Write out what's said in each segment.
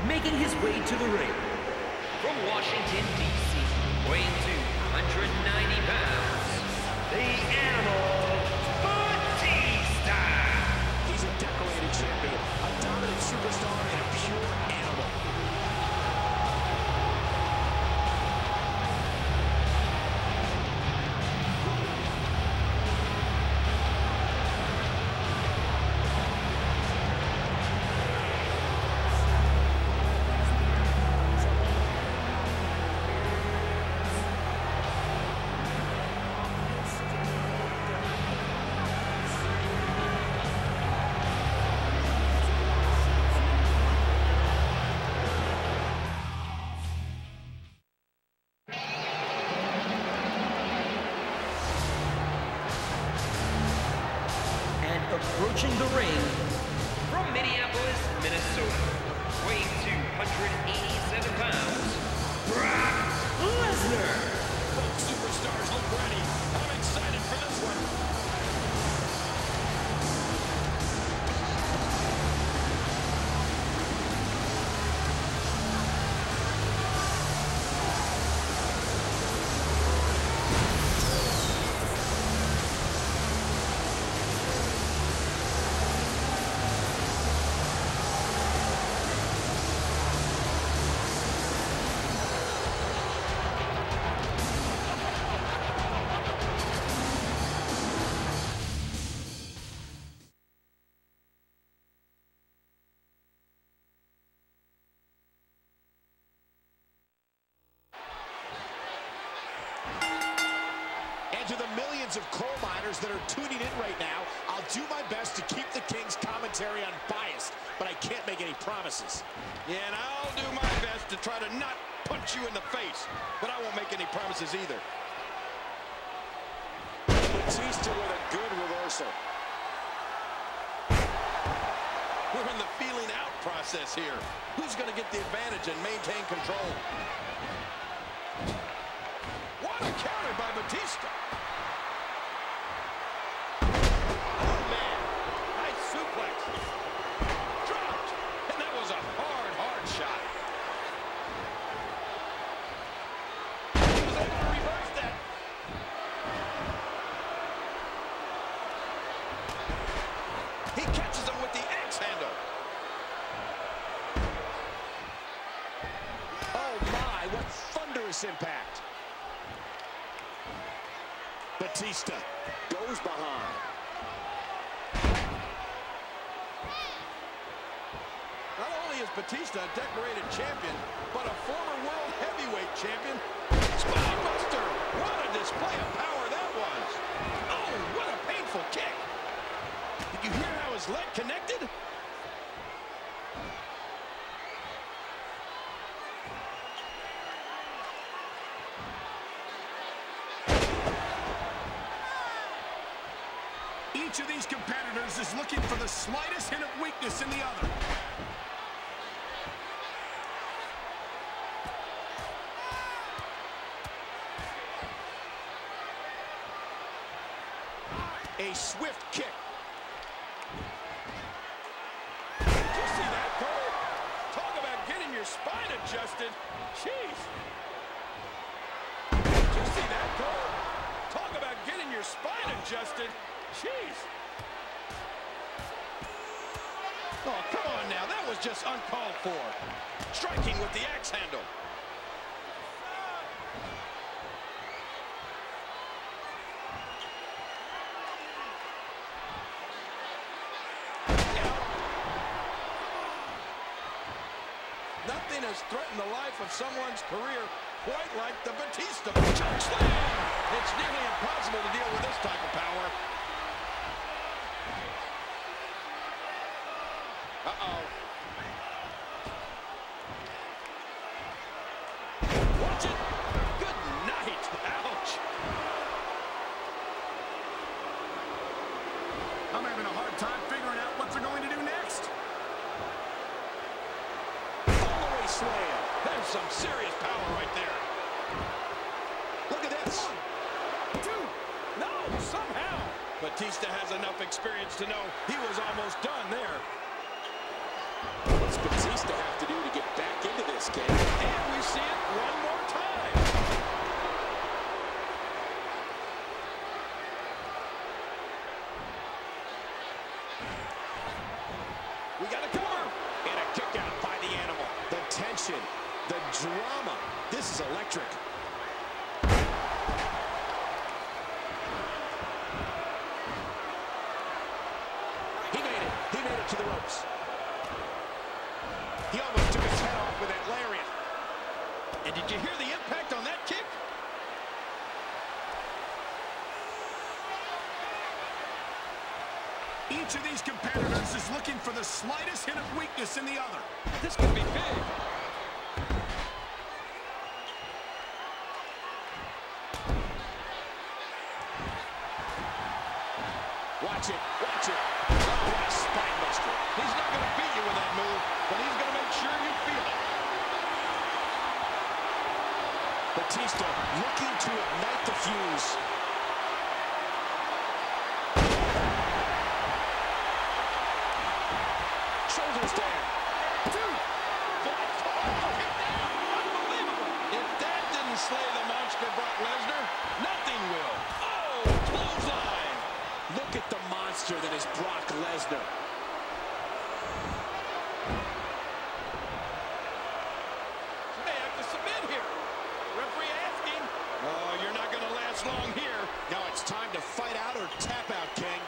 making his way to the ring. From Washington, D.C., weighing 290 pounds, the Animal, Batistia. He's a decorated champion, a dominant superstar, and a pure animal. Approaching the ring from Minneapolis, Minnesota, weighing 287 pounds, Lesnar. Both superstars look ready. I'm excited for this one. To the millions of coal miners that are tuning in right now, I'll do my best to keep the King's commentary unbiased, but I can't make any promises. Yeah, and I'll do my best to try to not punch you in the face, but I won't make any promises either. Batistia with a good reversal. We're in the feeling out process here. Who's going to get the advantage and maintain control? What a counter by Batistia. Oh, man. Nice suplex. Dropped. And that was a hard shot. He was able to reverse that. He catches him with the axe handle. Oh, my. What thunderous impact. Batistia goes behind. Not only is Batistia a decorated champion, but a former world heavyweight champion. Spinebuster! What a display of power that was! Oh, what a painful kick! Did you hear how his leg connected? Each of these competitors is looking for the slightest hint of weakness in the other. A swift kick. Did you see that, Cole? Talk about getting your spine adjusted. Jeez. Did you see that, Cole? Talk about getting your spine adjusted. Jeez. Oh, come on now. That was just uncalled for. Striking with the axe handle. Nothing has threatened the life of someone's career quite like the Batistia choke slam. It's nearly impossible to deal with this type of power. Uh-oh. Watch it. Good night. Ouch. I'm having a hard time figuring out what they're going to do next. Fallaway slam. There's some serious power right there. Look at this. 1, 2. No, somehow. Batistia has enough experience to know he was almost done there. What's Batistia have to do to get back? We got a cover. And a kick out by the animal. The tension, the drama. This is electric. He made it. He made it to the ropes. He almost took his head off with that lariat. And did you hear the impact on that kick? Each of these competitors is looking for the slightest hint of weakness in the other. This could be big. Watch it, watch it. Oh, what a spine buster. He's not going to beat you with that move, but he's going to make sure you feel it. Batistia looking to ignite the fuse. Shoulders down. Two. Hit down. Unbelievable. If that didn't slay the monster Brock Lesnar, nothing will. Oh, clothesline. Look at the monster that is Brock Lesnar. He may have to submit here. Referee asking. Oh, you're not going to last long here. Now it's time to fight out or tap out, King.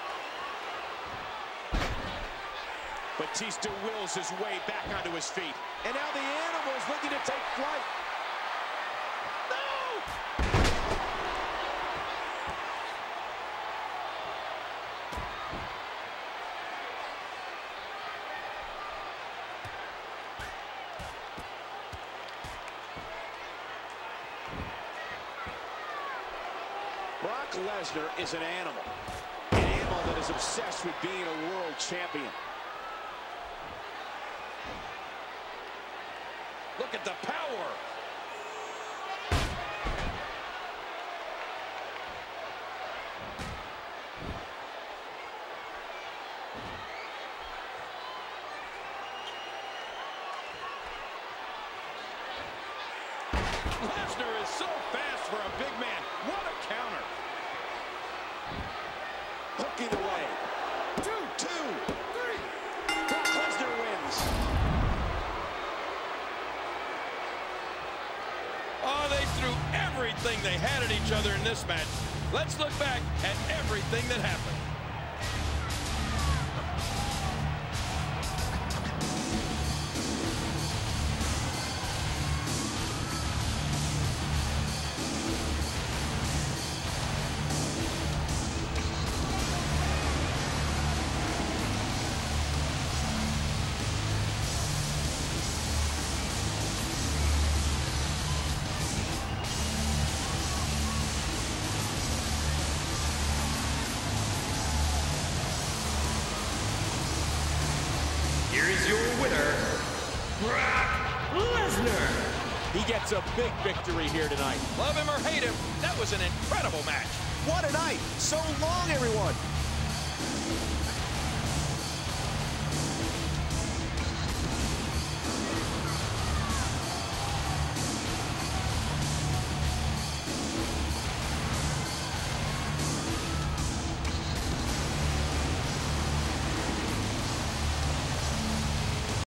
Batistia wills his way back onto his feet. And now the animal's looking to take flight. Brock Lesnar is an animal. An animal that is obsessed with being a world champion. Look at the power. Lesnar is so fast for a big man. What a counter. Hooking away. Two, three. Brock Lesnar wins. Oh, they threw everything they had at each other in this match. Let's look back at everything that happened. Here is your winner, Brock Lesnar. He gets a big victory here tonight. Love him or hate him, that was an incredible match. What a night. So long, everyone.